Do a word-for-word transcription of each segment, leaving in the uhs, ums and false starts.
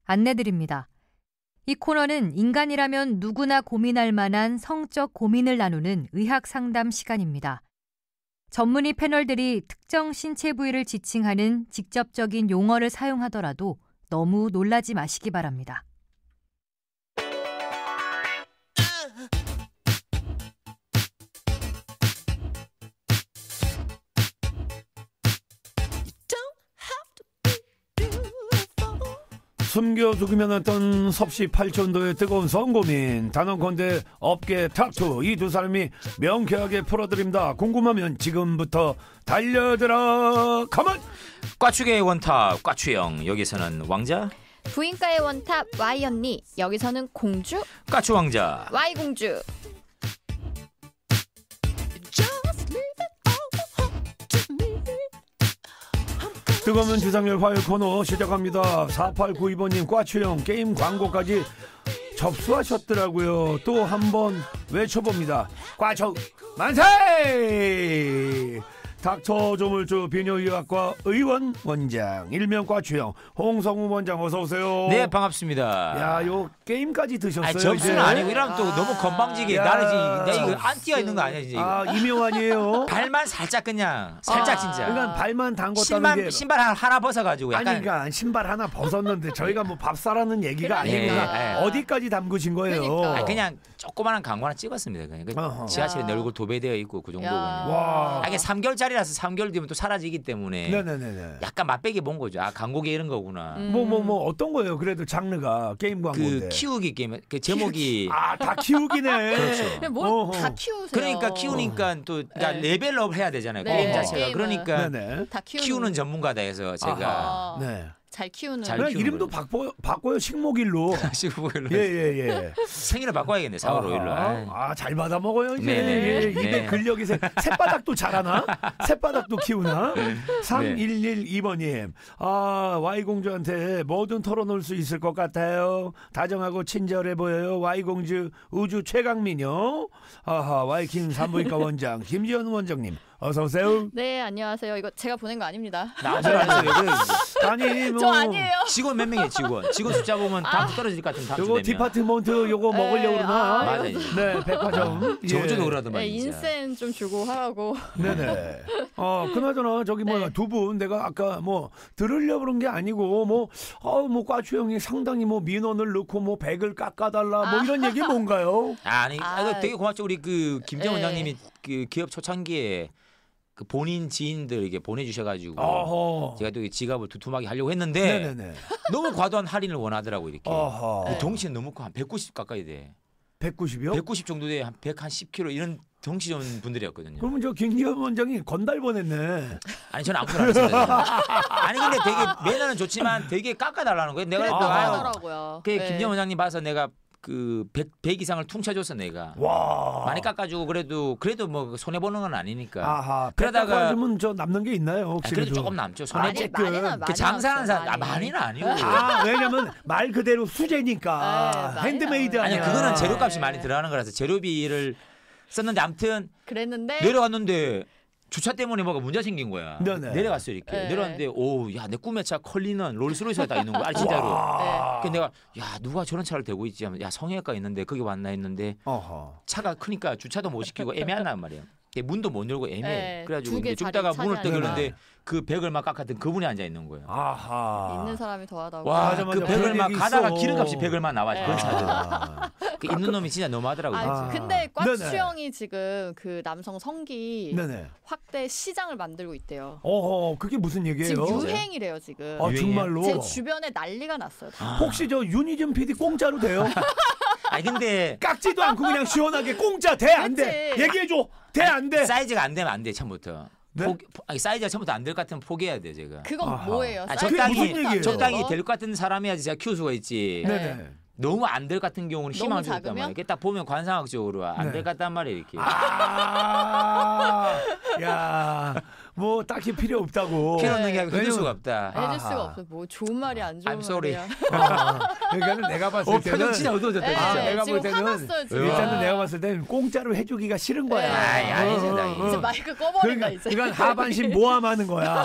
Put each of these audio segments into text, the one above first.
안내드립니다. 이 코너는 인간이라면 누구나 고민할 만한 성적 고민을 나누는 의학 상담 시간입니다. 전문의 패널들이 특정 신체 부위를 지칭하는 직접적인 용어를 사용하더라도 너무 놀라지 마시기 바랍니다. 숨겨두기만 했던 섭씨 팔천도의 뜨거운 성고민, 단언컨대 업계 탁투, 이 두 사람이 명쾌하게 풀어드립니다. 궁금하면 지금부터 달려들어 가만. 과추계의 원탑 과추형, 여기서는 왕자. 부인과의 원탑 Y 언니, 여기서는 공주. 과추 왕자 Y 공주. 뜨거운 주상열 화요일 코너 시작합니다. 사팔구이 번님, 과추형 게임 광고까지 접수하셨더라고요. 또 한 번 외쳐봅니다. 과추 만세! 닥터 조물주 비뇨의학과 의원 원장, 일명 과추형 홍성우 원장, 어서 오세요. 네, 반갑습니다. 야, 요 게임까지 드셨어요. 아니, 접수는 아니고 이러면 또 아, 너무 건방지게 나는 지금 내 이거 안티가 있는 거 아니야 지금. 아, 임용환이에요. 발만 살짝 그냥 살짝 아, 진짜. 그러니까 발만 담궜다는 신발, 게 신발 하나, 하나 벗어가지고 약간. 아니, 그러니까 신발 하나 벗었는데 저희가 뭐 밥 사라는 얘기가 아니니까 네, 네. 어디까지 담그신 거예요? 그러니까. 아니, 그냥 조그마한 광고 하나 찍었습니다. 그냥 그 지하철에 내 얼굴 도배되어 있고 그 정도군요. 와. 아, 이게 삼 개월짜리라서 삼 개월 뒤면 또 사라지기 때문에 네네네. 약간 맛배기 본 거죠. 아, 광고계 이런 거구나. 뭐 뭐 뭐 어떤 거예요? 그래도 장르가 게임 광고인데. 그 키우기 게임, 그 제목이 아, 다 키우기네. 그렇죠. 뭐 다 키우세요. 그러니까 키우니까 또 그러니까 네. 레벨업 해야 되잖아요. 네. 게임 자체가. 게임은. 그러니까 네네. 다 키우는, 키우는 전문가다 해서 제가 아하. 네. 잘 키우는. 잘 그냥 키우는 이름도 바꿔 바꿔요. 식목일로. 식목일로 예예예. 예, 예. 생일을 바꿔야겠네. 사월 오일로. 아, 잘 받아 먹어요 이제. 네네. 예, 입에 네. 근력이 새. 새바닥도 잘하나? 새바닥도 키우나? 삼일일이 번님. 아, Y 공주한테 뭐든 털어놓을 수 있을 것 같아요. 다정하고 친절해 보여요. Y 공주 우주 최강민요. 아하, 와이킹 산부인과 원장 김지현 원장님, 어서 오세요. 네, 안녕하세요. 이거 제가 보낸 거 아닙니다. 나중에 아니 뭐 저 아니에요. 직원 몇 명이에요, 직원. 직원 숫자 보면 다 떨어질 것 같은 다음 요거 주 되면. 디파트먼트 요거 네, 먹으려고 그러나? 아, 맞아요. 네, 백화점. 예. 저주도 그러더만. 네, 진짜. 인센 좀 주고 하라고. 네네. 어, 그나저나 저기 뭐야 네. 두 분 내가 아까 뭐 들으려고 그런 게 아니고 뭐 어, 뭐 과추 형이 상당히 뭐 민원을 넣고 뭐 백을 깎아달라 뭐 아. 이런 얘기 뭔가요? 아니, 아. 아, 이거 되게 고맙죠. 우리 그 김정 네. 원장님이 그 기업 초창기에 그 본인 지인들에게 보내주셔가지고 어허. 제가 또 지갑을 두툼하게 하려고 했는데 네네네. 너무 과도한 할인을 원하더라고 이렇게. 어허. 그 덩치는 너무 커. 한 백구십 가까이 돼. 백구십이요? 백구십 정도 돼. 한 백십 킬로그램 이런 덩치 좋은 분들이었거든요. 그러면 저 김기현 원장이 건달 보냈네. 아니 저는 아무것도 안 했습니다. 아니 근데 되게 매너는 좋지만 되게 깎아달라는 거예요. 내가 그래도 그랬더니 아유, 하더라고요. 그 네. 김정 원장님 봐서 내가 그 백, 백 이상을 퉁쳐줬어 내가. 와. 많이 깎아주고 그래도 그래도 뭐 손해 보는 건 아니니까. 아하. 그러다가- 그러다가 저 남는 게 있나요? 아, 혹시 그래도 조금 남죠. 손해 많이, 조금. 많이는 그 많이 장사하는 남죠, 사람 아, 많이. 많이는 아니고. 아, 왜냐면 말 그대로 수제니까. 네, 많이 핸드메이드 나와요. 아니 아니야. 그거는 재료값이 네. 많이 들어가는 거라서 재료비를 썼는데 아무튼 그랬는데 내려갔는데 주차 때문에 뭐가 문제 생긴 거야. 네네. 내려갔어 이렇게. 네. 내려갔는데 오, 야 내 꿈의 차 컬리는 롤스로이스가 다 있는 거야. 아니 진짜로. 와. 그 내가 야 누가 저런 차를 대고 있지 하면 야 성형외과 있는데 거기 왔나 했는데 어허. 차가 크니까 주차도 못 시키고 애매하단 말이야. 문도 못 열고 애매해. 네, 그래가지고 두 개 이제 좀 있다가 자리 문을 차지하니까. 뜨길는데 그 백을 막 깎았던 그분이 앉아 있는 거예요. 아하. 있는 사람이 더하다고. 와, 맞아, 맞아. 그 백을 그런 막 얘기 가다가 있어. 기름값이 백을만 나와. 네. 그런 차들. 아. 그 있는 놈이 진짜 너무하더라고요. 아, 아. 근데 네네. 과추형이 지금 그 남성 성기 네네. 확대 시장을 만들고 있대요. 어허, 그게 무슨 얘기예요? 지금 유행이래요 지금. 아, 유행이에요? 정말로? 제 주변에 난리가 났어요. 다. 혹시 저 유니즘 피디 공짜로 돼요? 아니 근데 깎지도 않고 그냥 시원하게 공짜 돼 안 돼? 그치. 얘기해줘. 돼 안 돼? 사이즈가 안 되면 안 돼 처음부터. 네? 포, 포, 아니, 사이즈가 처음부터 안 될 것 같으면 포기해야 돼 제가. 그건 아하. 뭐예요? 아, 사이즈 그게 무슨 적당히 얘기예요? 적당히 될 것 같은 사람이야지 제가 키울 수가 있지. 네. 네네. 너무 안 될 것 같은 경우는 너무 희망을 줬단 작으면? 말이야. 이게 딱 보면 관상학적으로 안 네. 될 것 같단 말이야 이렇게. 아, 야, 뭐 딱히 필요 없다고. 필요 없는 게 아니고 해줄 왜냐면- 수가 없다. 해줄 아하. 수가 없어. 뭐 좋은 말이 안 좋은 I'm sorry. 말이야. 아, 그러니까 내가 봤을 어 때는 표정 진짜 어두워졌다 네, 진짜. 내가 지금 볼 때는 화났어요, 지금. 일단은 내가 봤을 때는 공짜로 해주기가 싫은 거야. 네. 아이, 아니지, 어, 당연히. 어, 이제 어. 마이크 꺼버린다 그러니까 이제. 이건 하반신 모함하는 거야.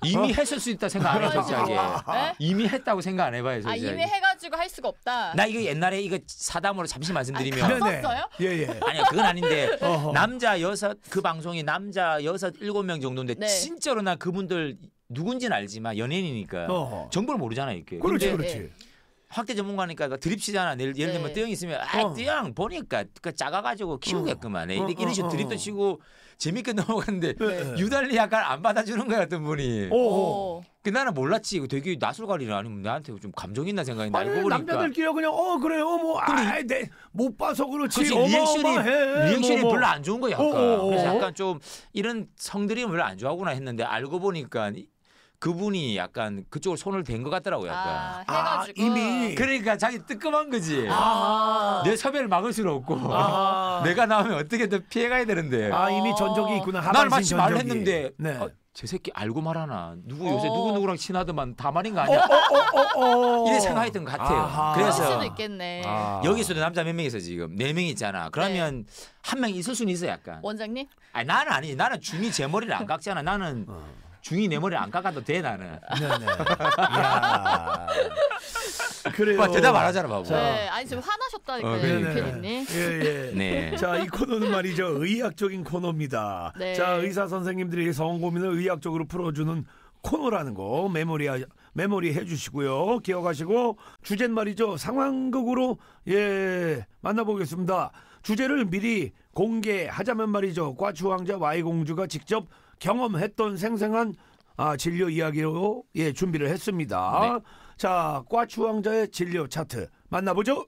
이미 했을 수 있다 생각 안 해요, 솔직하게. 네? 이미 했다고 생각 안 해봐요, 아 솔직하게. 이미 해가지고 할 수가 없다. 나 이거 옛날에 이거 사담으로 잠시 말씀드리면. 아, 네네. 썼어요? 예, 예. 아니요, 그건 아닌데 어허. 남자 여섯 그 방송이 남자 여섯 일곱 명 정도인데 네. 진짜로 나 그분들 누군지는 알지만 연예인이니까 어허. 정보를 모르잖아요, 이렇게. 그렇지, 근데 그렇지. 확대 전문가니까 드립 치잖아. 예를, 예를 들면 네. 뜨영 있으면 아 어. 뜨영 보니까 그 작아가지고 키우겠구만. 어. 이렇게 이런 식으로 어, 어, 드립도 어. 치고 재밌게 넘어갔는데 네. 유달리 약간 안 받아주는 거야 어떤 분이. 오. 오. 그 나는 몰랐지. 이거 되게 나술가리라 아니면 나한테 좀 감정 있나 생각했는데 아니, 알고 보니까. 남자들끼리 그냥 어 그래요 뭐 아이 내못 봐서 그렇지 그렇지 리액션이 어마어마해 리액션이 뭐, 뭐. 별로 안 좋은 거야. 약간. 어어어. 그래서 약간 좀 이런 성들이 별로 안 좋아하구나 했는데 알고 보니까 그분이 약간 그쪽으로 손을 댄 것 같더라고요. 약간. 아, 아, 해가지고 이미. 그러니까 자기 뜨끔한 거지. 아. 내 섭외를 막을 수는 없고 아. 내가 나오면 어떻게든 피해가야 되는데. 아 이미 전적이 있구나. 나는 하반신 마치 전적이. 말을 했는데 네. 어, 저 새끼 알고 말하나 누구 요새 어. 누구 누구랑 친하더만 다 말인 거 어, 아니야? 어, 어, 어, 어. 이래 생각했던 것 같아요. 아하. 그럴 그래서 수도 있겠네. 아. 여기서도 남자 몇 명 있어 지금 네 명 있잖아. 그러면 한 명 있을 수는 있어 약간. 원장님? 아니 나는 아니지. 나는 중이 제 머리를 안 깎잖아. 나는 어. 중이 내 머리를 안 깎아도 돼 나는. 네네. 이야. 그래요. 봐, 대답 안 하잖아 바보. 자. 네. 아니 지금 화나셨다니까요, 어, 네네. 피디님. 예, 예. 네. 자, 이 코너는 말이죠. 의학적인 코너입니다. 네. 자, 의사 선생님들이 성 고민을 의학적으로 풀어주는 코너라는 거 메모리 메모리 해주시고요. 기억하시고 주제는 말이죠. 상황극으로 예 만나보겠습니다. 주제를 미리 공개하자면 말이죠. 과추왕자 Y공주가 직접 경험했던 생생한 아, 진료 이야기로 예 준비를 했습니다. 네. 자, 과추왕자의 진료 차트 만나보죠.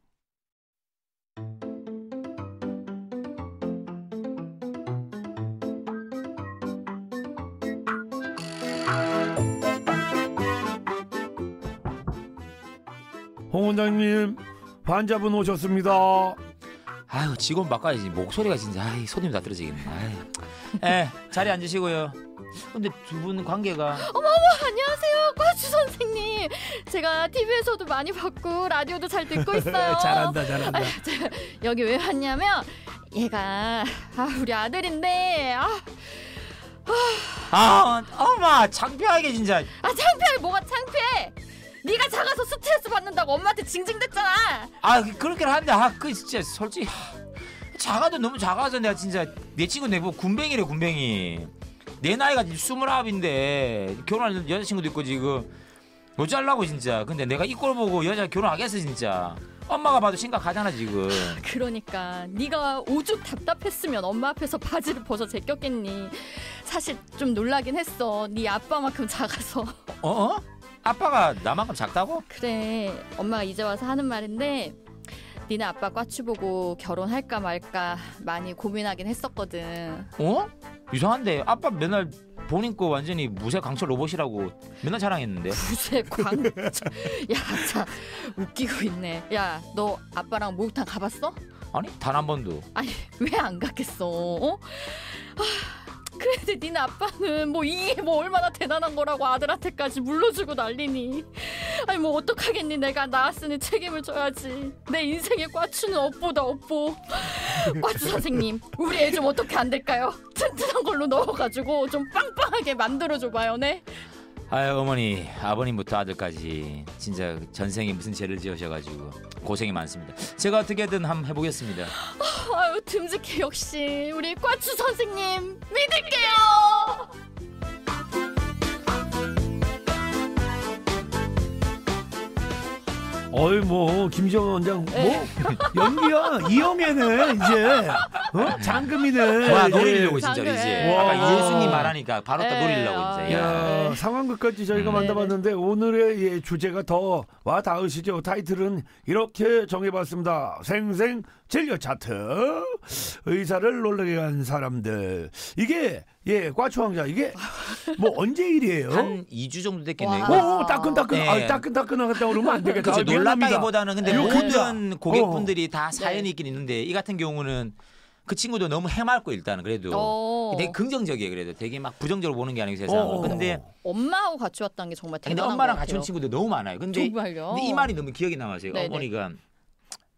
홍 원장님, 환자분 오셨습니다. 아유 직원 바꿔야지. 목소리가 진짜 아이 손님 다 떨어지겠네. 아유. 에 자리 앉으시고요. 근데 두 분 관계가 안녕하세요, 과주 선생님. 제가 티비에서도 많이 봤고 라디오도 잘 듣고 있어요. 잘한다, 잘한다. 여기 왜 왔냐면 얘가 아, 우리 아들인데 아, 아 엄마 창피하게 진짜. 아 창피해. 뭐가 창피해? 네가 작아서 스트레스 받는다고 엄마한테 징징댔잖아. 아 그렇긴 한데 아그 진짜 솔직히 하, 작아도 너무 작아서 내가 진짜 내 친구 내고 군뱅이래 군뱅이. 내 나이가 스물아홉인데 결혼할 여자친구도 있고 지금 못 잘라고 진짜. 근데 내가 이 꼴 보고 여자 결혼하겠어 진짜. 엄마가 봐도 심각하잖아 지금. 그러니까 네가 오죽 답답했으면 엄마 앞에서 바지를 벗어 제꼈겠니. 사실 좀 놀라긴 했어. 네 아빠만큼 작아서. 어? 어? 아빠가 나만큼 작다고? 그래, 엄마가 이제 와서 하는 말인데 니네 아빠 과추 보고 결혼할까 말까 많이 고민하긴 했었거든. 어? 이상한데 아빠 맨날 본인 거 완전히 무쇠 강철 로봇이라고 맨날 자랑했는데. 무쇠 광. 야, 자 웃기고 있네. 야, 너 아빠랑 목욕탕 가봤어? 아니 단 한 번도. 아니 왜 안 갔겠어? 어? 아, 그래도 니네 아빠는 뭐 이게 뭐 얼마나 대단한 거라고 아들한테까지 물러주고 난리니. 아니 뭐 어떡하겠니. 내가 낳았으니 책임을 져야지. 내 인생의 과추는 업보다 업보. 과추 선생님, 우리 애 좀 어떻게 안 될까요? 튼튼한 걸로 넣어가지고 좀 빵빵하게 만들어줘봐요. 네. 아유 어머니 아버님부터 아들까지 진짜 전생에 무슨 죄를 지으셔가지고 고생이 많습니다. 제가 어떻게든 한번 해보겠습니다. 아유 듬직해. 역시 우리 과추 선생님 믿을게요. 어이 뭐 김정은 원장 뭐 네. 연기야 이영애네 이제 어? 장금이네. 와 이제. 노리려고 진짜 장글. 이제 와. 아까 예수님 말하니까 바로 딱 네. 노리려고 아, 진짜. 야, 야. 네. 상황극까지 저희가 음. 만나봤는데 오늘의 예, 주제가 더 와 닿으시죠? 타이틀은 이렇게 정해봤습니다. 생생 진료 차트. 의사를 놀라게 한 사람들. 이게 예 과추왕자 이게 뭐 언제 일이에요? 한 이 주 정도 됐겠네요. 와. 이거. 오 따끈따끈 네. 아, 따끈따끈하겠다 그러면 안 되겠다. 그렇죠. 아, 미안합니다. 놀랍다기보다는 근데 네. 모든 고객분들이 어. 다 사연이 네. 있긴 있는데 이 같은 경우는 그 친구도 너무 해맑고 일단은 그래도 어. 되게 긍정적이에요. 그래도 되게 막 부정적으로 보는 게 아니고 어. 세상을. 근데 엄마하고 같이 왔다는 게 정말 근데 대단한 엄마랑 것 같이 같아요. 온 친구들 너무 많아요. 근데, 정말요? 근데 이 말이 너무 기억이 남았어요. 네네. 어머니가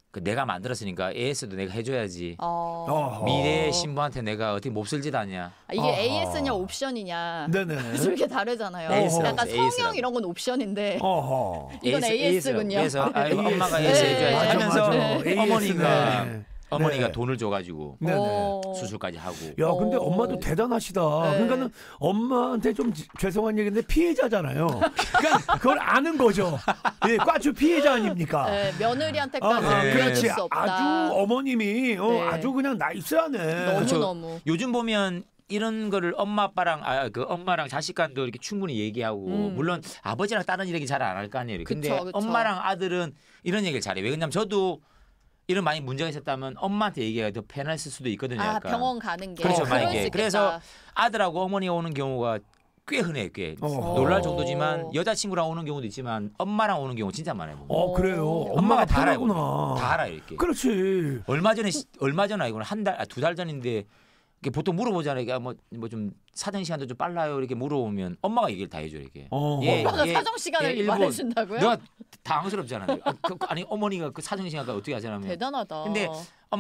그 내가 만들었으니까 에이에스도 내가 해줘야지. 어. 어허. 미래의 신부한테 내가 어떻게 몹쓸 짓 하냐. 아, 이게 어허. 에이에스냐 옵션이냐. 네네. 그게 다르잖아요. 에이에스라고 약간 하죠, 성형 에이에스라고. 이런 건 옵션인데 어허. 이건 에이에스군요. 그래서 아, 에이에스. 엄마가 에이에스 네. 해줘야지 맞아, 하면서 맞아. 네. 어머니가 네. 어머니가 네. 돈을 줘가지고 네네. 어. 수술까지 하고. 야, 근데 어. 엄마도 대단하시다. 네. 그러니까는 엄마한테 좀 지- 죄송한 얘기인데 피해자잖아요. 그러니까 그걸 아는 거죠. 예, 과추 피해자 아닙니까? 네, 아, 며느리한테까지 아, 네. 그렇지. 보여줄 수 없다. 아주 어머님이 어, 네. 아주 그냥 나이스하네. 너무 그쵸. 너무. 요즘 보면 이런 거를 엄마 아빠랑 아 그 엄마랑 자식 간도 이렇게 충분히 얘기하고 음. 물론 아버지랑 다른 얘기 잘 안 할 거 아니에요. 근데 그쵸, 그쵸. 엄마랑 아들은 이런 얘기를 잘해요. 왜냐면 저도 이런 많이 문제가 있었다면 엄마한테 얘기가 더 편했을 수도 있거든요. 아 약간. 병원 가는 게 그렇죠, 어, 그럴 만약에. 수 있겠다. 그래서 아들하고 어머니가 오는 경우가 꽤 흔해요. 꽤 어. 놀랄 정도지만 여자친구랑 오는 경우도 있지만 엄마랑 오는 경우 진짜 많아요. 어, 그래요. 어. 엄마가 다 알아요. 편하구나. 다 알아요 이렇게. 그렇지. 얼마 전에 시- 얼마 전 아니고 한 달, 아, 두 달 전인데 이렇게 보통 물어보잖아요. 이게 뭐뭐 좀 사정 시간도 좀 빨라요. 이렇게 물어보면 엄마가 얘기를 다 해줘 이렇게. 어. 예, 엄마가 예, 사정 시간을 예, 일본. 말해준다고요? 내가 당황스럽잖아요. 아, 그, 아니 어머니가 그 사정 시간까 어떻게 하잖아요. 대단하다. 근데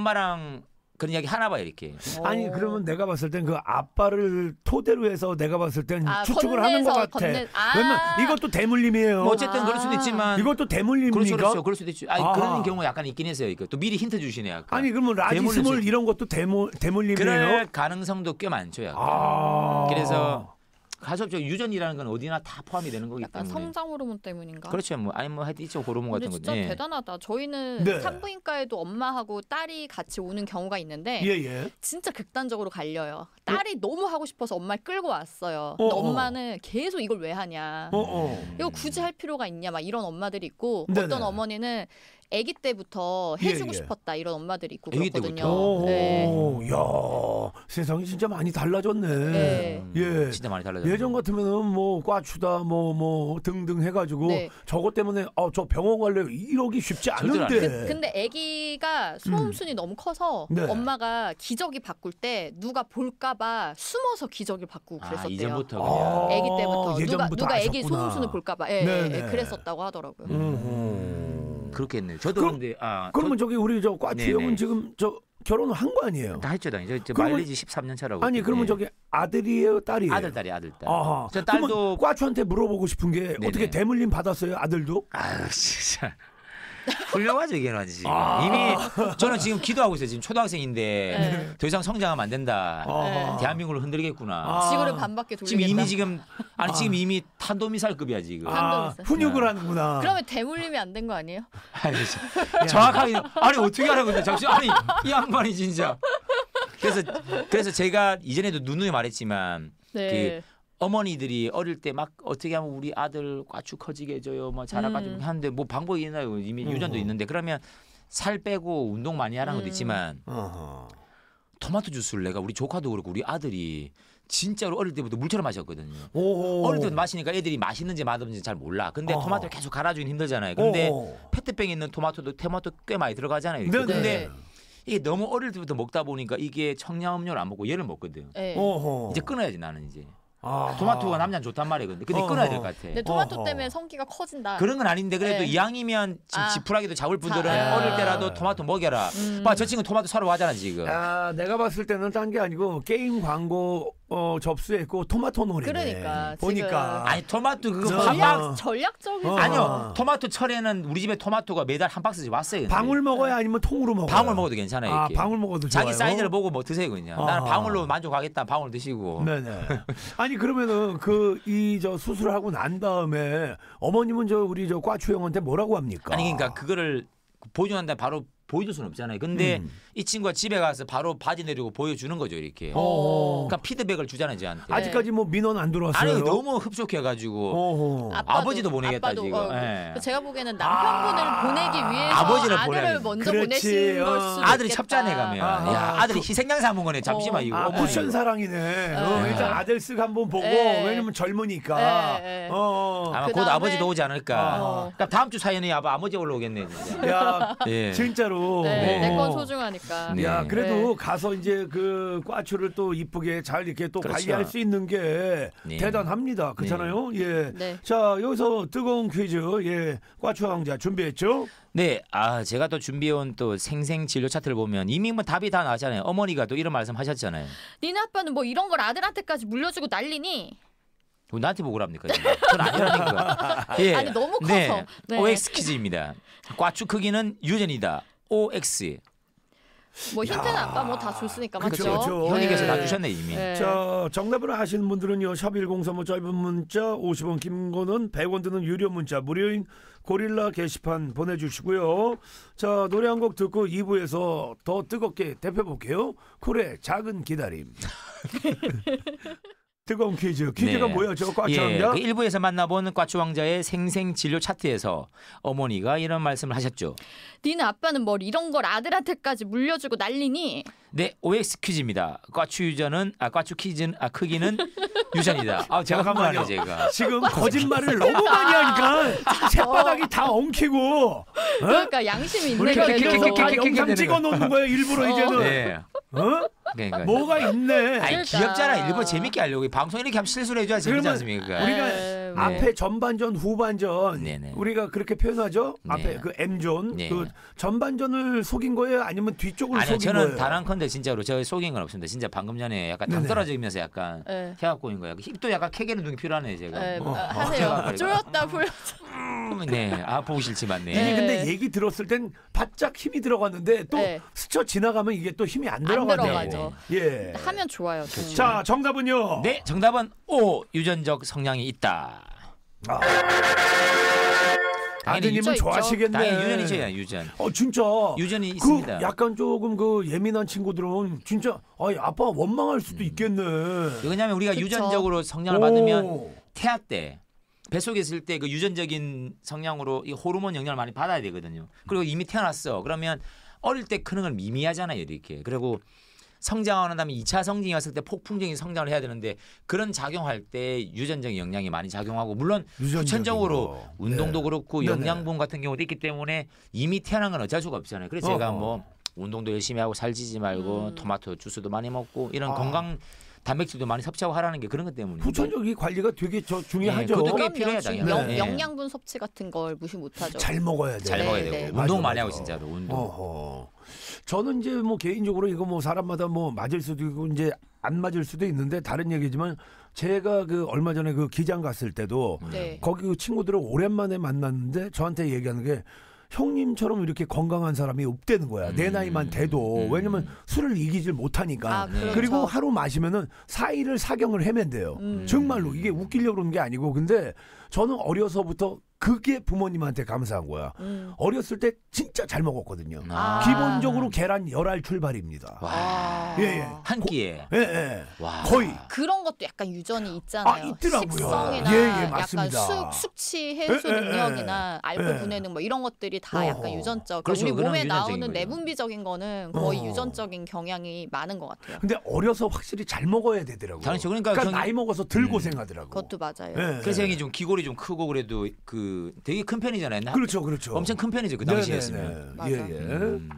엄마랑 그런 이야기 하나 봐요 이렇게. 아니 어. 그러면 내가 봤을 땐 그 아빠를 토대로 해서 내가 봤을 땐 아, 추측을 하는 것 건네서 같아. 건네- 아. 왜냐면 이것도 대물림이에요. 뭐 어쨌든 그럴 수도 아. 있지만 이것도 대물림입니까? 그렇죠, 그렇죠. 그럴 수도 있죠. 아니 아하. 그런 경우 약간 있긴 했어요. 이거 또 미리 힌트 주시네 약간. 아니 그러면 라지스몰 대물림. 이런 것도 대물 대물림이에요. 그럴 가능성도 꽤 많죠. 약간. 아. 그래서 가급적 유전이라는 건 어디나 다 포함이 되는 거기 약간 때문에. 성장 호르몬 때문인가? 그렇죠. 뭐 아니 뭐 하여튼 이쪽 호르몬 근데 같은 진짜 건데. 대단하다. 저희는 네. 산부인과에도 엄마하고 딸이 같이 오는 경우가 있는데 예 예. 진짜 극단적으로 갈려요. 딸이 너무 하고 싶어서 엄마를 끌고 왔어요. 어, 근데 어. 엄마는 계속 이걸 왜 하냐. 어 어. 이거 굳이 할 필요가 있냐 막 이런 엄마들이 있고 네네. 어떤 어머니는 아기 때부터 해주고 예, 예. 싶었다 이런 엄마들이 있고 아기 그렇거든요. 때부터? 오, 네. 야 세상이 진짜 많이 달라졌네. 네. 예. 진짜 많이 달라졌어요. 예전 같으면은 뭐 과추다 뭐 뭐 등등 해가지고 네. 저것 때문에 어 저 병원 갈래 이러기 쉽지 절대로 안 않은데. 돼요. 근데 아기가 소음순이 너무 커서 네. 엄마가 기저귀 바꿀 때 누가 볼까봐 숨어서 기저귀를 바꾸고 아, 그랬었대요. 이전부터 아, 그냥. 아기 때부터 누가 예전부터 누가 아기 아셨구나. 소음순을 볼까봐 예, 네, 예, 네. 예, 그랬었다고 하더라고요. 음. 그렇겠네요. 저도 그럼- 근데 아 그러면 저, 저기 우리 저 과추 네네. 형은 지금 저 결혼을 한 거 아니에요? 다 했죠, 당연히. 저, 저 그러면- 마일리지 십삼 년 차라고. 아니 그러면 했는데. 저기 아들이에요, 딸이에요? 아들 딸이 아들 딸. 아하. 저 그러면 딸도 과추한테 물어보고 싶은 게 네네. 어떻게 대물림 받았어요, 아들도? 아유 진짜 훌륭하죠 이게 아주 지금. 아. 이미 저는 지금 기도하고 있어요. 지금 초등학생인데 네. 더 이상 성장하면 안 된다. 아하. 대한민국을 흔들겠구나. 아. 지구를 반바퀴 돌리겠다. 지금 이미 지금 아니 지금 이미 탄도미사일급이야 지금. 아, 탄도 훈육을 네. 하는구나. 그러면 대물림이 안 된 거 아니에요? 아니, 진짜. 정확하게 아니 어떻게 하라고 근데 잠시 아니 이 양반이 진짜. 그래서 그래서 제가 이전에도 누누이 말했지만 네. 어머니들이 어릴 때 막 어떻게 하면 우리 아들 과추 커지게 해줘요 뭐 자라가지고 음. 하는데 뭐 방법이 있나요 이미 음. 유전도 있는데 그러면 살 빼고 운동 많이 하라는 것도 음. 있지만 어허. 토마토 주스를 내가 우리 조카도 그렇고 우리 아들이 진짜로 어릴 때부터 물처럼 마셨거든요. 오. 어릴 때부터 마시니까 애들이 맛있는지 맛없는지 잘 몰라. 근데 어허. 토마토를 계속 갈아주긴 힘들잖아요. 근데 오. 페트병에 있는 토마토도 토마토 꽤 많이 들어가잖아요. 이렇게. 네네. 근데 이게 너무 어릴 때부터 먹다 보니까 이게 청량음료를 안 먹고 얘를 먹거든. 네. 어허. 이제 끊어야지 나는 이제. 아하. 토마토가 남자는 좋단 말이에요. 근데, 근데 어허. 끊어야 될 것 같아. 근데 토마토 어허. 때문에 성기가 커진다. 그런 건 아닌데 그래도 네. 이왕이면 지금 아. 지푸라기도 잡을 분들은 자, 어릴 아. 때라도 토마토 먹여라. 음. 봐, 저 친구 토마토 사러 가잖아 지금. 야, 내가 봤을 때는 딴 게 아니고 게임 광고 어, 접수했고 토마토 놀이네. 그러니까, 보니까 아니 토마토 그거 저- 한 전략 박. 전략적인 어. 아니요 토마토 철에는 우리 집에 토마토가 매달 한 박스씩 왔어요. 근데. 방울 먹어야 아니면 통으로 먹어요. 방울 먹어도 괜찮아요. 아, 이렇게. 방울 먹어도 좋아요. 자기 사이즈를 보고 뭐 드세요 그냥. 나는 아. 방울로 만족하겠다. 방울 드시고. 네네. 아니 그러면은 그 이 저 수술을 하고 난 다음에 어머님은 저 우리 저 과추 형한테 뭐라고 합니까? 아니 그러니까 그거를 보여주는 데 바로 보여줄 수는 없잖아요. 근데 음. 이 친구가 집에 가서 바로 바지 내리고 보여주는 거죠 이렇게. 어. 그러니까 피드백을 주잖아요 저한테. 아직까지 뭐 민원 안 들어왔어요. 아니 너무 흡족해가지고 어허. 아빠도, 아버지도 보내겠다, 아빠도, 지금. 어, 예. 제가 보기에는 남편분을 아. 보내기 위해서 아버지를 아들을 보내야지. 먼저 그렇지. 보내신 걸 어. 수도 아들이 있겠다. 첩자네 가면 아하. 야 아들이 희생양 삼은 거네. 잠시만 어. 이거 아, 어머니. 쿠션 사랑이네. 어, 네. 일단 아들 쓱 한번 보고 네. 왜냐면 젊으니까. 네, 네. 어. 아마 곧 그다음에- 아버지도 오지 않을까. 어. 그러니까 다음 주 사연이 아마 아버지 올라오겠네 진짜. 야, 예. 진짜로 진짜로. 네, 내 건 어. 소중하니까. 네. 야, 그래도 네. 가서 이제 그 꽈추를 또 이쁘게 잘 이렇게 또 그렇죠. 관리할 수 있는 게 네. 대단합니다. 그렇잖아요. 예. 네. 자, 여기서 뜨거운 퀴즈, 예, 꽈추 왕자 준비했죠? 네, 아 제가 또 준비해온 또 생생 진료 차트를 보면 이미 뭐 답이 다 나왔잖아요. 어머니가 또 이런 말씀하셨잖아요. 니네 아빠는 뭐 이런 걸 아들한테까지 물려주고 난리니? 뭐 나한테 보고 합니까? 그건 아니라니까. 예. 아니, 너무 커서. 네. 네. 오엑스 퀴즈입니다. 꽈추 크기는 유전이다. 오엑스. 뭐 힌트는 아빠 뭐 다 줬으니까 그쵸, 맞죠? 그쵸. 형님께서 네. 다 주셨네 이미. 네. 자, 정답을 아시는 분들은요. 샵 일공삼오 짧은 문자 오십 원, 긴 거는 백 원 드는 유료 문자 무료인 고릴라 게시판 보내주시고요. 자, 노래 한 곡 듣고 이 부에서 더 뜨겁게 대표볼게요. 쿨의 작은 기다림. 뜨거운 퀴즈. 퀴즈가 네. 뭐였죠? 꽈추 예, 왕자? 그 일부에서 만나본 꽈추 왕자의 생생 진료 차트에서 어머니가 이런 말씀을 하셨죠. 니네 아빠는 뭐 이런 걸 아들한테까지 물려주고 난리니? 네, 오엑스 퀴즈입니다. 꽈추 유전은 아 꽈추 퀴즈는 아 크기는 유전이다. 아 제가 잠깐만요. 한번하네요 제가. 지금 거짓말을 너무 많이 하니까 쇳바닥이 다 엉키고 어? 그러니까 양심이 있네. 우리가 이렇게, 이거 이렇게, 다 이렇게, 이렇게 영상 찍어 놓는 거예요 일부러 이제는. 네. 어? 그러니까. 뭐가 있네. 아니 그러니까. 귀엽잖아. 일부러 재밌게 하려고 방송 이렇게 하면 실수를 해줘야 재밌지 그러면 않습니까? 우리가 네. 앞에 전반전 후반전 네네. 우리가 그렇게 표현하죠. 네. 앞에 그 M존 네. 그 전반전을 속인 거예요 아니면 뒤쪽을 아니요 속인 저는 거예요. 단한컨대 진짜로 저 속인 건 없습니다. 진짜 방금 전에 약간 당 네네. 떨어지면서 약간 네. 해갖고 있는 거예요. 힙도 약간 캐게는 중이 필요하네요 제가. 네, 어. 아, 제가 하세요. 그래요. 쪼였다 풀. 음, 네, 아 보기 싫지만 네. 이게 네. 근데 얘기 들었을 땐 바짝 힘이 들어갔는데 또 네. 스쳐 지나가면 이게 또 힘이 안 안 들어가죠. 들어가죠. 예. 하면 좋아요. 좀. 자, 정답은요. 네, 정답은 O 유전적 성향이 있다. 아. 당연히 아드님은 있죠, 있죠. 좋아하시겠네. 당연히 유전이죠, 유전. 어 진짜. 유전이 그 있습니다. 약간 조금 그 예민한 친구들은 진짜 아이 아빠 원망할 수도 있겠네. 왜냐하면 우리가 그쵸. 유전적으로 성향을 받으면 오. 태아 때 뱃속에 있을 때 그 유전적인 성향으로 이 호르몬 영향을 많이 받아야 되거든요. 그리고 이미 태어났어. 그러면 어릴 때 크는 건 미미하잖아요, 이렇게. 그리고 성장하는 다음에 이 차 성징이 왔을 때 폭풍적인 성장을 해야 되는데 그런 작용할 때 유전적인 영향이 많이 작용하고 물론 유전적인 후천적으로 거. 운동도 네. 그렇고 네네. 영양분 같은 경우도 있기 때문에 이미 태어난 건 어쩔 수가 없잖아요. 그래서 제가 어허. 뭐 운동도 열심히 하고 살찌지 말고 음. 토마토 주스도 많이 먹고 이런 아. 건강 단백질도 많이 섭취하고 하라는 게 그런 것 때문에. 후천적인 관리가 되게 저 중요하죠. 그것도 꽤 그럼요. 필요해요, 지금 당연히. 영, 네. 영양분 섭취 같은 걸 무시 못하죠. 잘 먹어야 돼. 잘 네, 먹어야 되고 네. 운동 맞아, 많이 맞아. 하고 진짜로 운동. 어허. 저는 이제 뭐 개인적으로 이거 뭐 사람마다 뭐 맞을 수도 있고 이제 안 맞을 수도 있는데 다른 얘기지만 제가 그 얼마 전에 그 기장 갔을 때도 네. 거기 그 친구들을 오랜만에 만났는데 저한테 얘기하는 게 형님처럼 이렇게 건강한 사람이 없다는 거야. 내 음. 나이만 돼도. 음. 왜냐면 술을 이기질 못하니까. 아, 그렇죠. 그리고 하루 마시면은 사일을 사경을 헤맨대요. 음. 정말로 이게 웃기려고 그러는 게 아니고 근데 저는 어려서부터 그게 부모님한테 감사한 거야. 음. 어렸을 때 진짜 잘 먹었거든요. 아. 기본적으로 계란 열알 출발입니다. 와. 아. 예, 예. 한 끼에. 예, 예. 와. 거의. 그런 것도 약간 유전이 있잖아요. 아, 있더라고요. 식성이나 예, 예, 약간 맞습니다. 수, 수치 해소 예, 예, 능력이나 알코올 예. 분해능 뭐 이런 것들이 다 약간 어허. 유전적. 그렇죠. 우리 그건 몸에 유전적인 나오는 거죠. 내분비적인 거는 거의 어허. 유전적인 경향이 많은 것 같아요. 근데 어려서 확실히 잘 먹어야 되더라고요. 당연히 그러니까 그러니까 경- 나이 먹어서 덜 음. 고생하더라고. 그것도 맞아요. 예, 그래서 예. 형이 좀 귀골이 좀 크고 그래도 그 되게 큰 편이잖아요. 나- 그렇죠, 그렇죠. 엄청 큰 편이죠 그 네네네. 당시였으면. 맞아. 예, 예. 음.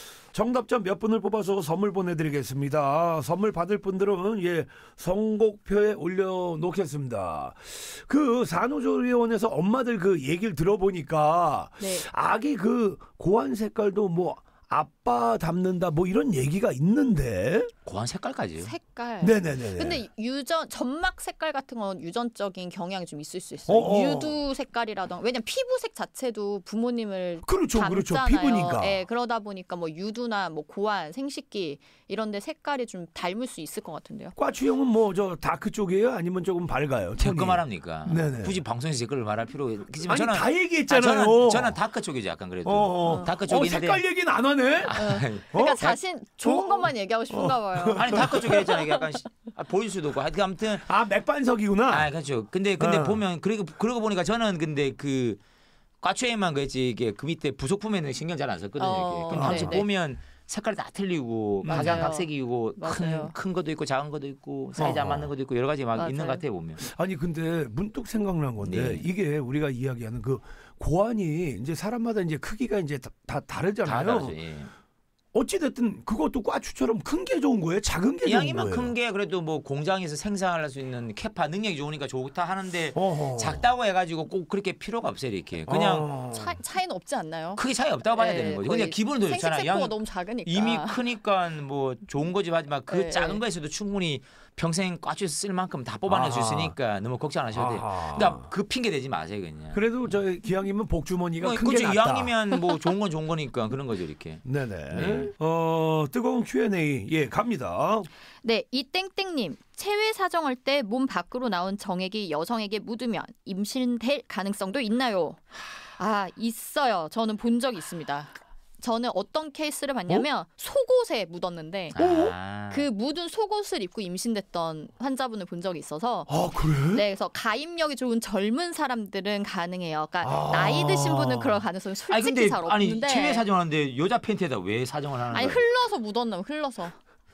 정답자 몇 분을 뽑아서 선물 보내드리겠습니다. 선물 받을 분들은 예 선곡표에 올려놓겠습니다. 그 산후조리원에서 엄마들 그 얘기를 들어보니까 네. 아기 그 고환 색깔도 뭐 아빠 닮는다 뭐 이런 얘기가 있는데. 고한 색깔까지요. 색깔. 네네네. 근데 유전 점막 색깔 같은 건 유전적인 경향이 좀 있을 수 있어요. 어, 어. 유두 색깔이라던가 왜냐면 피부색 자체도 부모님을 그렇죠, 그렇죠. 닮잖아요. 피부니까. 예, 그러다 보니까 뭐 유두나 뭐 고환, 생식기 이런데 색깔이 좀 닮을 수 있을 것 같은데요. 꽈추형은 뭐 저 다크 쪽이에요? 아니면 조금 밝아요? 제 톤이? 거 말합니까? 네네. 굳이 방송에서 제 거를 말할 필요 없지만 아니 저는 다 아, 얘기했잖아요. 저는 저는 다크 쪽이죠 약간 그래도. 어, 어. 다크 어, 쪽인데. 색깔 얘기는 안 하네. 그러니까 어? 자신 좋은 어? 것만 얘기하고 싶은가 봐요. 아니 다크 쪽에 있잖아요. 약간 시- 아, 보일 수도 없고. 하여튼 아무튼 아 맥반석이구나. 아 그렇죠. 근데 근데 어. 보면 그리고 그러고 보니까 저는 근데 그 꽈추에만 그랬지 이게 그 밑에 부속품에는 신경 잘 안 썼거든요. 어, 이게. 근데 한 번씩 네, 네. 보면 색깔이 다 틀리고 맞아요. 각양각색이고 큰, 맞아요. 큰 것도 있고 작은 것도 있고 사이즈 안 어허. 맞는 것도 있고 여러 가지 막 맞아요. 있는 것 같아요 보면. 아니 근데 문득 생각난 건데 네. 이게 우리가 이야기하는 그 고환이 이제 사람마다 이제 크기가 이제 다, 다 다르잖아요. 다 다르죠. 예. 어찌 됐든 그것도 꽈추처럼 큰 게 좋은 거예요? 작은 게 좋은 이왕이면 거예요? 큰 게 그래도 뭐 공장에서 생산할 수 있는 캐파 능력이 좋으니까 좋다 하는데 어허. 작다고 해가지고 꼭 그렇게 필요가 없어요 이렇게 그냥 어. 차, 차이는 없지 않나요? 크게 차이 없다고 봐야 네, 되는 거죠. 거의 근데 기본은 더 좋잖아요. 생식세포가 이왕 너무 작으니까. 이미 크니까 뭐 좋은 거지 하지만 그 네, 작은 네. 거에서도 충분히 평생 꽈추 쓸 만큼 다 뽑아낼 수 아하. 있으니까 너무 걱정 안 하셔도 돼요. 아하. 그러니까 그 핑계 대지 마세요 그냥. 그래도 저 기왕이면 복주머니가 큰 게 그렇죠. 낫다. 이왕이면 뭐 좋은 건 좋은 거니까 그런 거죠 이렇게. 네네. 네. 어 뜨거운 큐 앤 에이 예 갑니다. 네, 이 땡땡님 체외 사정할 때 몸 밖으로 나온 정액이 여성에게 묻으면 임신될 가능성도 있나요? 아 있어요. 저는 본 적이 있습니다. 저는 어떤 케이스를 봤냐면 속옷에 묻었는데 아. 그 묻은 속옷을 입고 임신됐던 환자분을 본 적이 있어서 아 그래? 네, 그래서 가입력이 좋은 젊은 사람들은 가능해요. 그러니까 아. 나이 드신 분은 그럴 가능성이 아니 솔직히 근데 잘 아니 없는데 체외 사정하는데 여자 팬티에다 왜 사정을 하는 아니 거예요? 흘러서 묻었나 흘러서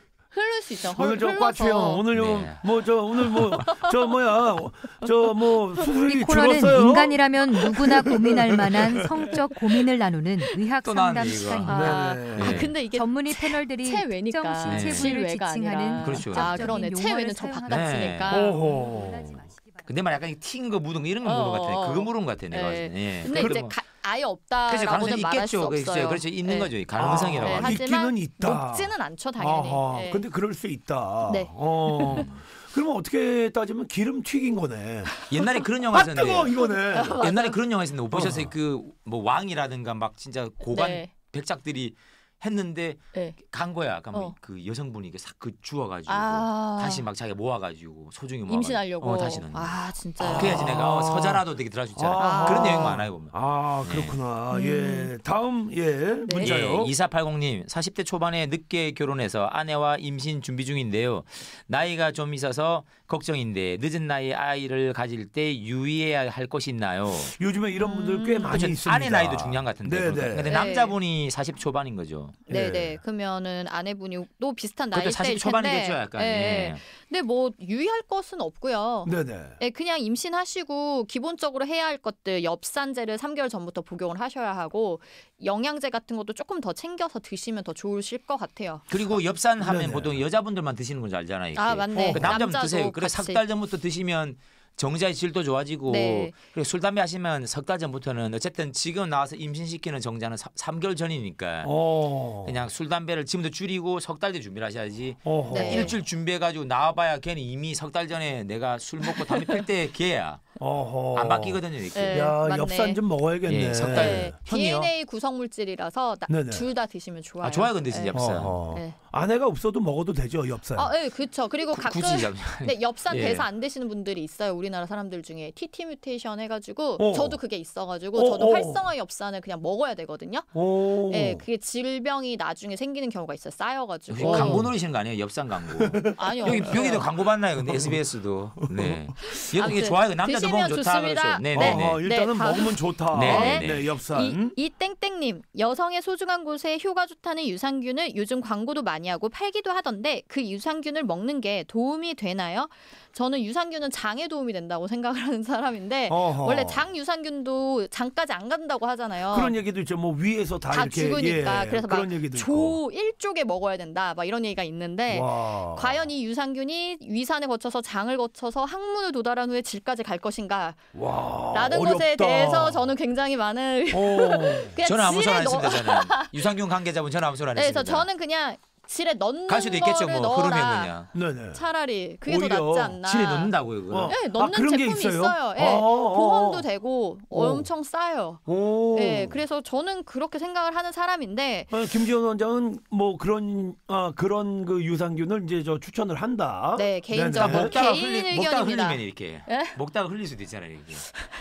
흐를 수 있죠. 오늘 저 흘러서. 꽈추형 오늘 네. 뭐 저 오늘 뭐 저 뭐야 저 뭐 이 수술이 코너는 줄었어요. 인간이라면 누구나 고민할 만한 성적 고민을 나누는 의학 또 상담 나왔네, 이거. 시간입니다. 아, 네. 아 근데 이게 전문의 패널들이 체외니까. 특정 네. 신체 부위를 실외가 지칭하는 아니라. 그렇죠. 아 직접적인 그러네. 용어를 체외는 저 사용하는 바깥이니까. 오호. 근데 말 약간 튄 거 묻은 거 이런 거 물은 것 같아. 어, 그거 물은 것 같아 내가 네. 봤을 때. 예. 근데 그럼 이제 뭐- 가, 아예 그래서 없다라고는 가능성이 말할 수 있겠죠. 없어요. 그렇죠. 그렇죠. 있는 네. 거죠. 이 가능성이라고. 네, 아, 하죠. 하지만 있기는 있다. 높지는 않죠 당연히. 아하. 네. 근데 그럴 수 있다. 네. 어. 그러면 어떻게 따지면 기름 튀긴 거네. 옛날에 그런 영화 아 뜨거 있었는데 이거네. 옛날에 그런 영화 있었는데 못 보셨어요? 어. 그 뭐 왕이라든가 막 진짜 고관 네. 백작들이 했는데 네. 간 거야. 그러면 어. 그 여성분이 싹그 주워가지고 아. 다시 막 자기가 모아가지고 소중히 모아가지고 임신하려고. 어, 다시 넣는. 아 진짜요. 그래야지 내가 어, 서자라도 되게 들어갈 수 있잖아. 아. 그런 내용 많아요 보면. 아 네. 그렇구나. 음. 예. 다음 예 문자요. 예, 이사팔공님 사십 대 초반에 늦게 결혼해서 아내와 임신 준비 중인데요. 나이가 좀 있어서 걱정인데 늦은 나이에 아이를 가질 때 유의해야 할 것이 있나요? 요즘에 이런 분들 꽤 많이 그렇죠. 있습니다. 아내 나이도 중요한 것 같은데. 네네. 그러니까. 근데 네. 남자분이 사십 초반인 거죠. 네네. 예. 그러면은 아내분이 또 비슷한 그것도 나이대일 사십 텐데. 초반이겠죠, 약간. 네. 예. 근데 뭐 유의할 것은 없고요. 네네. 네, 그냥 임신하시고 기본적으로 해야 할 것들 엽산제를 삼 개월 전부터 복용을 하셔야 하고 영양제 같은 것도 조금 더 챙겨서 드시면 더 좋으실 것 같아요. 그리고 엽산 하면 네네. 보통 여자분들만 드시는 건 줄 알잖아요. 이렇게. 아 맞네. 어. 그 남자분 남자도 드세요. 그래 같이. 석 달 전부터 드시면 정자의 질도 좋아지고 네. 그리고 술 담배 하시면 석 달 전부터는 어쨌든 지금 나와서 임신시키는 정자는 삼 개월 전이니까 어. 그냥 술 담배를 지금부터 줄이고 석 달 뒤에 준비를 하셔야지. 어허. 네. 일주일 준비해가지고 나와봐야 걔는 이미 석 달 전에 내가 술 먹고 담배 필 때 걔야 어허. 안 바뀌거든요 이렇게. 네. 야 맞네. 엽산 좀 먹어야겠네. 예, 석 달. 네. 형이요? 디엔에이 구성 물질이라서 네네. 둘 다 드시면 좋아요. 아 좋아요 근데 진짜 네. 엽산. 어허. 네. 아내가 없어도 먹어도 되죠 엽산. 아, 네, 그렇죠. 그리고 구- 가끔 굳이 잡. 네, 엽산 예. 대사 안 되시는 분들이 있어요. 우리나라 사람들 중에 티티 뮤테이션 해가지고 어. 저도 그게 있어가지고 어, 저도 어. 활성화 엽산을 그냥 먹어야 되거든요. 오. 네, 그게 질병이 나중에 생기는 경우가 있어요. 쌓여가지고. 혹시 광고 노리시는 거 아니에요? 엽산 광고. 아니요. 여기 없어요. 여기도 광고 받나요? 근데 에스비에스도. 네. 여기 아무튼 좋아요. 남자도 드시면 먹으면 좋다 좋습니다. 그렇죠. 네, 네. 네, 어허, 네. 일단은 네, 다음. 먹으면 좋다. 네, 네, 네, 네. 엽산. 이, 이 땡땡님 여성의 소중한 곳에 효가 좋다는 유산균을 요즘 광고도 많이 하고 팔기도 하던데 그 유산균을 먹는 게 도움이 되나요? 저는 유산균은 장에 도움이 된다고 생각을 하는 사람인데 어허. 원래 장 유산균도 장까지 안 간다고 하잖아요. 그런 얘기도 있죠. 뭐 위에서 다, 다 이렇게 죽으니까 예, 그래서 막 그런 얘기도 있고. 조 일 쪽에 먹어야 된다 막 이런 얘기가 있는데 와. 과연 이 유산균이 위산을 거쳐서 장을 거쳐서 항문을 도달한 후에 질까지 갈 것인가 와. 라는 어렵다. 것에 대해서 저는 굉장히 많은 어. 그냥 저는 아무 소리 안 질에 넣- 했습니다. 저는 유산균 관계자분 저는 아무 소리 안 네, 그래서 했습니다. 저는 그냥 질에 넣는 갈 수도 있겠죠. 거를 뭐 넣어라. 흐르면 그냥. 네네. 차라리 그게 더 오히려 낫지 않나. 질에 넣는다고요. 그거. 어. 네, 아, 넣는 그런 게 제품이 있어요? 있어요. 예, 어, 어, 어. 보험도 되고 어. 엄청 싸요. 오. 예, 그래서 저는 그렇게 생각을 하는 사람인데 어, 김지원 원장은 뭐 그런 아 그런 그 유산균을 이제 저 추천을 한다. 네, 개인적으로 네네. 먹다가 개인 흘리 먹다가 의견입니다. 흘리면 이렇게 예? 먹다가 흘릴 수도 있잖아요. 이렇게.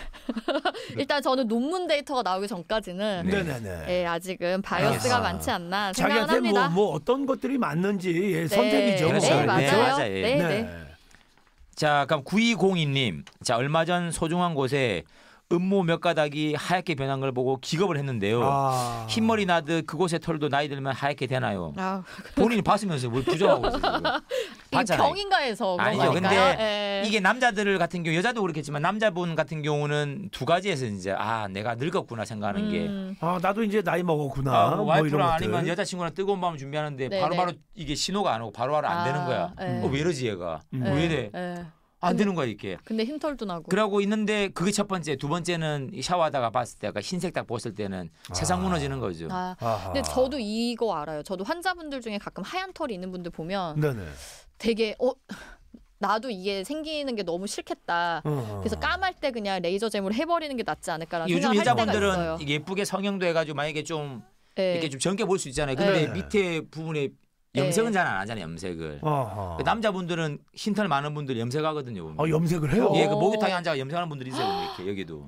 일단 저는 논문 데이터가 나오기 전까지는 네. 네네네. 예, 아직은 바이어스가 아. 많지 않나 생각을 자기한테 뭐, 합니다. 뭐 어떤 것들이 맞는지 예, 네. 선택이죠. 그렇죠. 네, 네, 맞아요. 맞아요. 예. 네, 네. 네. 자, 그럼 구이공이 님. 자, 얼마 전 소중한 곳에 음모 몇 가닥이 하얗게 변한 걸 보고 기겁을 했는데요. 아. 흰머리 나듯 그곳의 털도 나이 들면 하얗게 되나요? 아, 본인이 봤으면서 뭘 부정하고 있어요. 지금. 이게 봤잖아요. 병인가 해서 그런 아니죠. 거니까요. 근데 예. 이게 남자들 같은 경우 여자도 그렇겠지만 남자분 같은 경우는 두 가지에서 이제 아 내가 늙었구나 생각하는 게 음. 아 나도 이제 나이 먹었구나. 아, 뭐 뭐 와이프랑 이런 아니면 것들. 여자친구랑 뜨거운 밤을 준비하는데 네네. 바로바로 이게 신호가 안 오고 바로바로 안 아, 되는 거야. 예. 어, 왜 이러지 얘가? 음. 왜 이래? 예. 안 되는 거야 이게. 근데 흰털도 나고. 그러고 있는데 그게 첫 번째, 두 번째는 샤워하다가 봤을 때, 아까 흰색 딱 봤을 때는 세상 무너지는 거죠. 아, 아하. 근데 저도 이거 알아요. 저도 환자분들 중에 가끔 하얀 털이 있는 분들 보면 네네. 되게 어 나도 이게 생기는 게 너무 싫겠다. 어. 그래서 까말 때 그냥 레이저 잼으로 해버리는 게 낫지 않을까라는 요즘 생각을 할 때가 있어요. 여자분들은 이게 예쁘게 성형도 해가지고 만약에 좀 예. 이렇게 좀 젊게 볼 수 있잖아요. 근데 네. 밑에 부분에 염색은 잘 안 하잖아요. 염색을. 아하. 그 남자분들은 흰털 많은 분들 염색하거든요. 보면. 아 염색을 해요. 예, 그 목욕탕에 앉아 염색하는 분들이 있어요. 이렇게 여기도.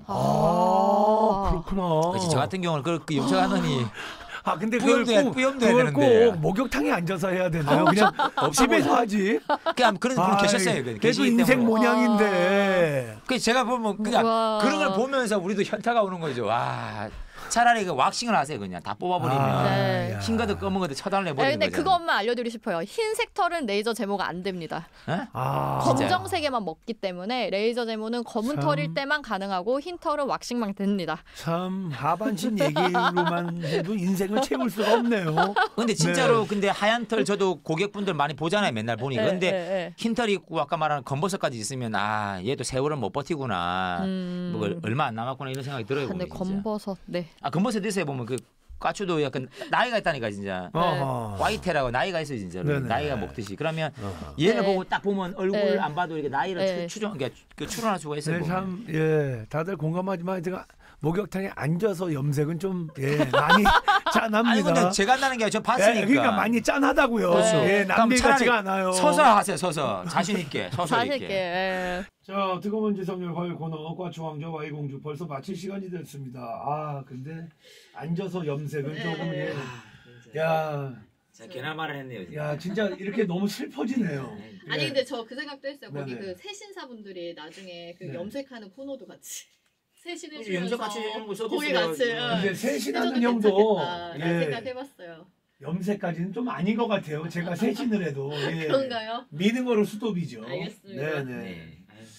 아, 그렇구나. 그렇지. 저 같은 경우는 그, 그 염색하더니 아 근데 그걸 뿌염도 해- 꼭 뿌염도 해야 그걸 되는데. 꼭 목욕탕에 앉아서 해야 되나요? 그냥 집에서 하지. 그냥 그런 분 계셨어요. 그- 걔도 계시기 인생 때문에. 모양인데. 그 제가 보면 그냥 우와. 그런 걸 보면서 우리도 현타가 오는 거죠. 와, 차라리 그 왁싱을 하세요. 그냥 다 뽑아버리면 아, 네. 야. 흰 거든 검은 거든 처단을 네, 해버리는 근데 거잖아요. 그것만 알려드리고 싶어요. 흰색 털은 레이저 제모가 안 됩니다. 예? 아, 진짜요? 검정색에만 먹기 때문에 레이저 제모는 검은 참. 털일 때만 가능하고 흰 털은 왁싱만 됩니다. 참 하반신 얘기로만 해도 인생을 채울 수가 없네요. 근데 진짜로 근데 하얀 털 저도 고객분들 많이 보잖아요. 맨날 보니까. 네, 근데 네, 네. 흰 털이 있고 아까 말한 검버섯까지 있으면 아 얘도 세월은 못 버티구나. 음. 뭐 얼마 안 남았구나 이런 생각이 들어요. 아, 근데 보면 진짜. 검버섯 네. 아 검버섯 있어요 보면 그 까추도 약간 나이가 있다니까 진짜. 어허. 와이테라고 나이가 있어요 진짜로. 네네. 나이가 먹듯이. 그러면 어허. 얘를 네. 보고 딱 보면 얼굴 네. 안 봐도 이렇게 나이를 네. 추, 추정 그러니까 그 추론할 수가 있어요. 네, 보면. 참, 예, 다들 공감하지만 제가 목욕탕에 앉아서 염색은 좀, 예, 많이 짠합니다. 아니 근데 제가 한다는 게 저 봤으니까. 예, 그러니까 많이 짠하다고요. 그렇죠. 예, 그럼 남들 차라리 같지가 않아요. 서서 하세요 서서 자신 있게 서서 자신 이렇게. 있게. 예. 자, 뜨거운 지성률 화요일 코너 과추왕조 와이공주 벌써 마칠 시간이 됐습니다. 아, 근데 앉아서 염색은 조금, 예, 야, 자 괜한 말을 했네요. 진짜. 야, 진짜 이렇게 너무 슬퍼지네요. 아니 예. 근데 저 그 생각도 했어요. 거기 네네. 그 새신사분들이 나중에 그 네. 염색하는 코너도 같이 새신해 염색 주면서 같이 해주는 거 써도 거기 써요. 같이 근데 셋이라는 해줘도 형도 괜찮겠다. 예, 생각해봤어요. 염색까지는 좀 아닌 것 같아요. 제가 셋인을 해도 예, 그런가요? 미는 거로 수도비죠. 알겠습니다. 네네. 네.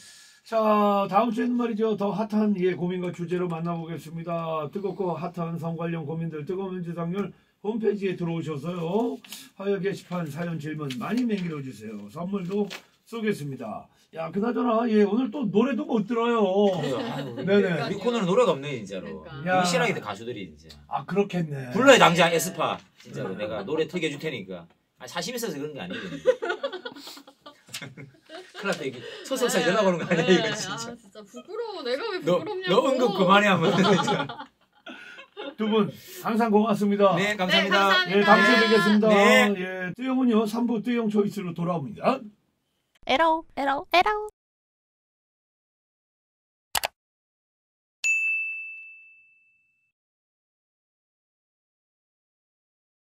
자, 다음 주에는 말이죠. 더 핫한 예, 고민과 주제로 만나보겠습니다. 뜨겁고 핫한 성 관련 고민들 뜨거운 지상률 홈페이지에 들어오셔서요. 화요 게시판 사연 질문 많이 남겨 주세요. 선물도 쏘겠습니다. 야, 그나저나 예, 오늘 또 노래도 못 들어요. 네네. 이 코너는 노래가 없네 진짜로. 그러니까. 야. 확실하게 가수들이 진짜. 아, 그렇겠네. 불러요 당장 에스파. 진짜로 내가 노래 턱해 줄 테니까. 아, 사심 있어서 그런 게 아니에요. 큰일 났다 이게 소속사 연락 오는 거 아니야 이거 진짜. 아 진짜 부끄러워. 내가 왜 너, 부끄럽냐고. 너 은근 그만해 한번. 두 분 항상 고맙습니다. 네 감사합니다. 네, 감사합니다. 예, 다음 주에 뵙겠습니다. 네. 예, 뜨영은요 삼 부 뜨영 초이스로 돌아옵니다. 에러 에러 에러